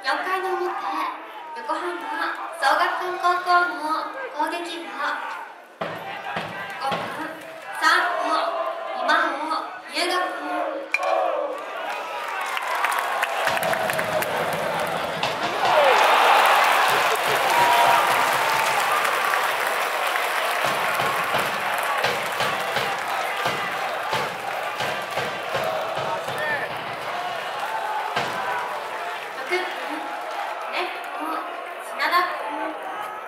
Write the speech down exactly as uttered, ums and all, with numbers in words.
よんかいの表、横浜創学館高校の攻撃は